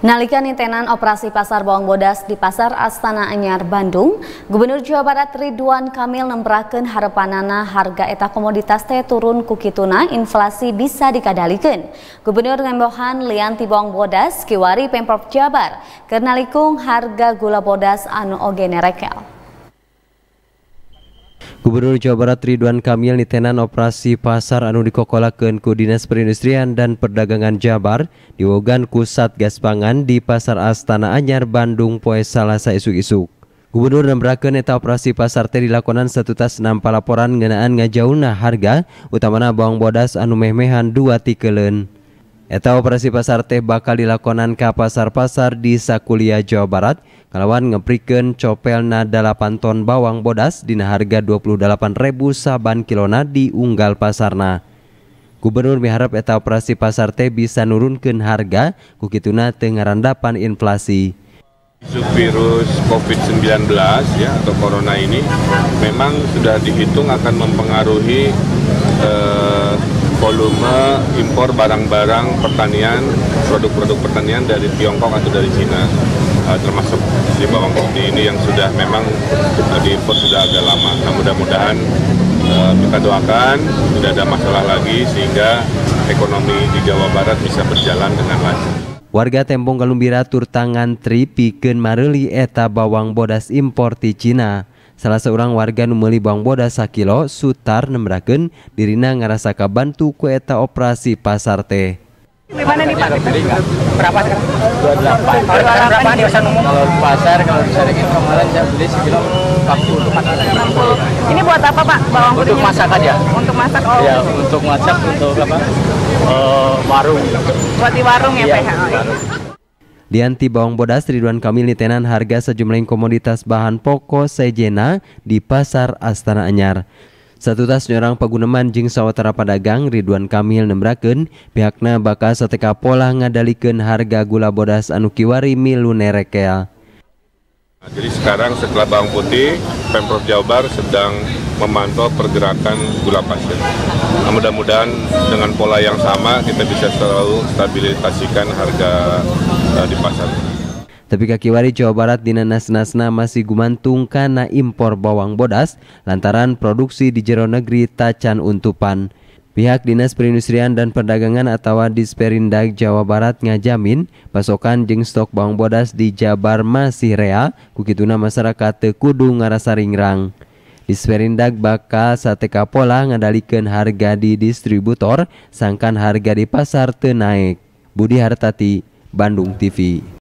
Nalika nintenan operasi pasar bawang bodas di Pasar Astana Anyar, Bandung, Gubernur Jawa Barat Ridwan Kamil nembrakeun harepanana harga eta komoditas teh turun ku kituna inflasi bisa dikadalikeun. Gubernur ngembohan lian ti bawang bodas kiwari Pemprov Jabar keur nalikung harga gula bodas anu oge nerekel. Gubernur Jawa Barat Ridwan Kamil nitenan operasi pasar anu dikokolakeun ku Dinas Perindustrian dan Perdagangan Jabar diwogan ku Satgas Pangan di Pasar Astana Anyar, Bandung poe Salasa isuk-isuk. Gubernur nembrakeun eta operasi pasar teh dilakonan satutas 6 palaporan ngeunaan ngajauna harga utamana bawang bodas anu meh-mehan 2 tikeuleun. Eta operasi pasar teh bakal dilakonan ka pasar-pasar di sakuliah Jawa Barat kalawan ngeprikeun copelna 8 ton bawang bodas dina harga 28.000 saban kilona di unggal pasarna. Gubernur miharep eta operasi pasar teh bisa nurunkeun harga ku kituna teu ngarandapan inflasi. Isu virus COVID-19 ya atau corona ini memang sudah dihitung akan mempengaruhi volume impor barang-barang pertanian, produk-produk pertanian dari Tiongkok atau dari Cina, termasuk di bawang putih ini yang sudah memang diimpor sudah agak lama. Nah, mudah-mudahan kita doakan tidak ada masalah lagi sehingga ekonomi di Jawa Barat bisa berjalan dengan lancar. Warga Tempong Galumbira tur tangan tri pikeun mareuli eta bawang bodas impor ti Cina. Salah seorang warga nu meuli bawang bodas 1 kilo Sutar nembrakeun dirina ngarasa kabantu ku eta operasi pasar teh. Gimana nih Pak? Berapa sekarang? 28. Berapa di pasar umum? Kalau di pasar, kalau di Saregin kemarin saya beli sekilo 40. Ini buat apa Pak? Bawang putihnya? Untuk masak aja. Untuk masak? Oh. Ya, untuk masak, untuk apa? Warung. Buat di warung ya, Pak? Dianti bawang bodas Ridwan Kamil nitenan harga sejumlah komoditas bahan pokok sejena di Pasar Astana Anyar. Satutas nyorang paguneman jeung sawatara padagang Ridwan Kamil nembrakeun pihakna bakal sateka pola ngadalikeun harga gula bodas anu kiwari milu nerekel. Jadi sekarang setelah bawang putih, Pemprov Jabar sedang memantau pergerakan gula pasir. Nah, mudah-mudahan dengan pola yang sama kita bisa selalu stabilisasikan harga di pasar. Tapi kakiwari Jawa Barat dina nas-nasna masih gumantung kana impor bawang bodas lantaran produksi di jero negeri tacan untupan. Pihak Dinas Perindustrian dan Perdagangan atau Disperindag Jawa Barat ngajamin pasokan jeung stok bawang bodas di Jabar masih rea, ku kituna masyarakat teu kudu ngarasa ringrang. Disperindag bakal sateka pola ngadalikeun harga di distributor sangkan harga di pasar teu naek. Budi Hartati, Bandung TV.